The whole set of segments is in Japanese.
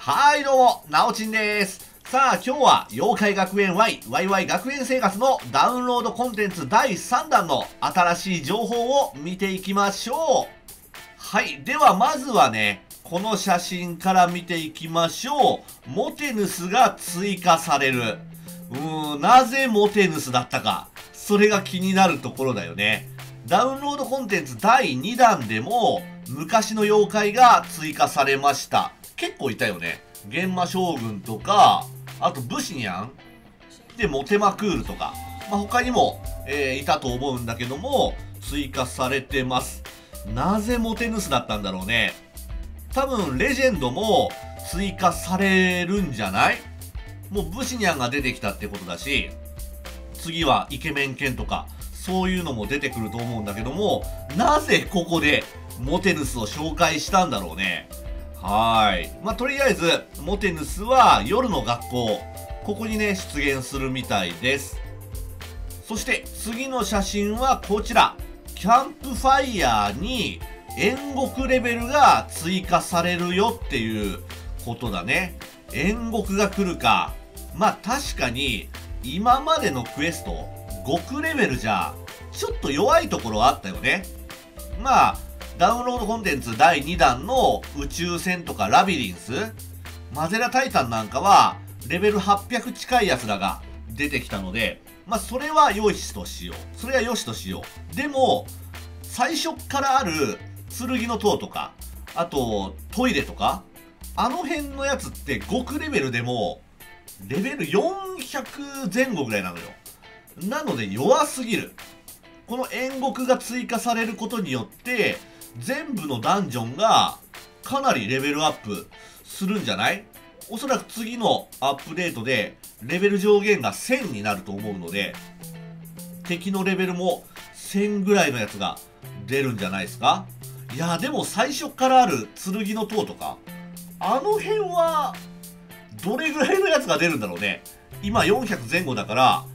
はいどうも、なおちんです。さあ今日は妖怪学園 ワイ学園生活のダウンロードコンテンツ第3弾の新しい情報を見ていきましょう。はい、ではまずはね、この写真から見ていきましょう。モテヌスが追加される。なぜモテヌスだったか。それが気になるところだよね。ダウンロードコンテンツ第2弾でも昔の妖怪が追加されました。結構いたよね。幻魔将軍とか、あとブシニャンでモテマクールとか、他にも、いたと思うんだけども、追加されてます。なぜモテヌスだったんだろうね。多分レジェンドも追加されるんじゃない？もうブシニャンが出てきたってことだし、次はイケメン犬とか、そういうのも出てくると思うんだけども、なぜここでモテヌスを紹介したんだろうね。とりあえず、モテヌスは夜の学校。ここにね、出現するみたいです。そして、次の写真はこちら。キャンプファイヤーに煉獄レベルが追加されるよっていうことだね。煉獄が来るか。確かに、今までのクエスト、極レベルじゃ、ちょっと弱いところはあったよね。ダウンロードコンテンツ第2弾の宇宙船とかラビリンス、マゼラタイタンなんかはレベル800近いやつらが出てきたので、それは良しとしよう。それは良しとしよう。でも、最初からある剣の塔とか、あとトイレとか、あの辺のやつって極レベルでもレベル400前後ぐらいなのよ。なので弱すぎる。この煉獄が追加されることによって、全部のダンジョンがかなりレベルアップするんじゃない？おそらく次のアップデートでレベル上限が1000になると思うので、敵のレベルも1000ぐらいのやつが出るんじゃないですか？いやでも最初からある剣の塔とか、あの辺はどれぐらいのやつが出るんだろうね。今400前後だから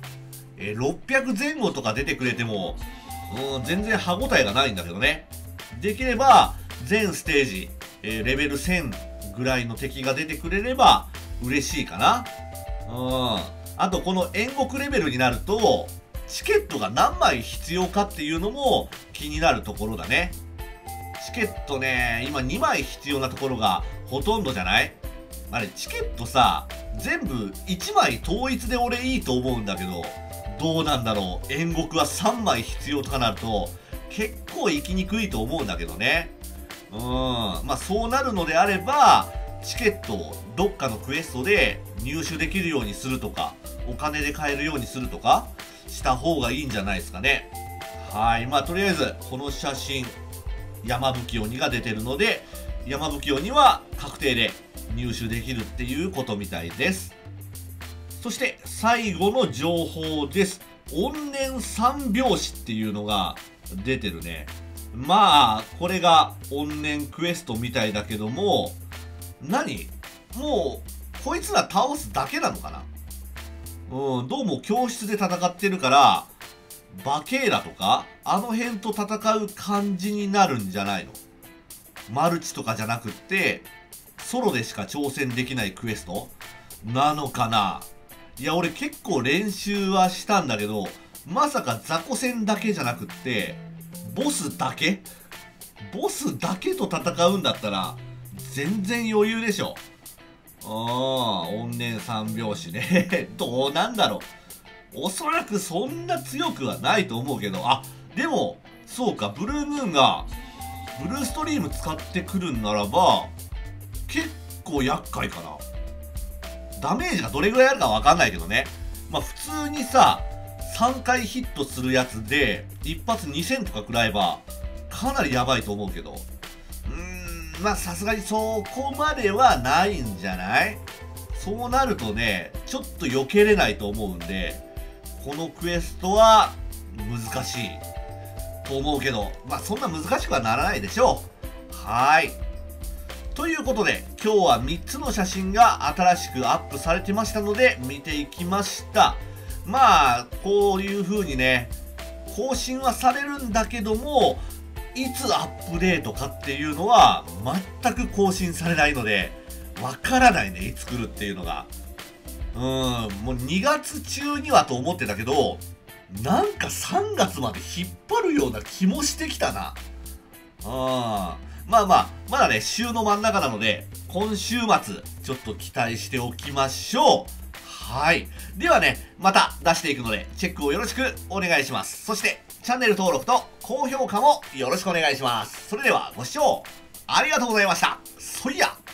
、600前後とか出てくれても、全然歯応えがないんだけどね。できれば、全ステージ、レベル1000ぐらいの敵が出てくれれば嬉しいかな。あと、この煉獄レベルになると、チケットが何枚必要かっていうのも気になるところだね。チケットね、今2枚必要なところがほとんどじゃない？あれ、チケットさ、全部1枚統一で俺いいと思うんだけど、どうなんだろう。煉獄は3枚必要とかなると、結構行きにくいと思うんだけどね。そうなるのであれば、チケットをどっかのクエストで入手できるようにするとか、お金で買えるようにするとか、した方がいいんじゃないですかね。とりあえず、この写真、山吹鬼が出てるので、山吹鬼は確定で入手できるっていうことみたいです。そして最後の情報です。怨念三拍子っていうのが出てるね。これが怨念クエストみたいだけども、もう、こいつら倒すだけなのかな？どうも教室で戦ってるから、バケーラとか、あの辺と戦う感じになるんじゃないの？マルチとかじゃなくって、ソロでしか挑戦できないクエストなのかな？いや、俺結構練習はしたんだけど、まさか雑魚戦だけじゃなくって、ボスだけと戦うんだったら、全然余裕でしょ。怨念三拍子ね。どうなんだろう。おそらくそんな強くはないと思うけど、でも、そうか、ブルームーンが、ブルーストリーム使ってくるんならば、結構厄介かな。ダメージがどれぐらいあるかわかんないけどね。普通にさ、3回ヒットするやつで、一発2000とか食らえば、かなりやばいと思うけど。さすがにそこまではないんじゃない？そうなるとね、ちょっと避けれないと思うんで、このクエストは難しいと思うけど、そんな難しくはならないでしょう。ということで、今日は3つの写真が新しくアップされてましたので、見ていきました。こういう風にね、更新はされるんだけども、いつアップデートかっていうのは全く更新されないので、 わからないね、いつ来るっていうのが。もう2月中にはと思ってたけど、なんか3月まで引っ張るような気もしてきたな。まあまあ、まだね、週の真ん中なので、今週末、ちょっと期待しておきましょう。はい。ではね、また出していくので、チェックをよろしくお願いします。そして、チャンネル登録と高評価もよろしくお願いします。それでは、ご視聴ありがとうございました。そいや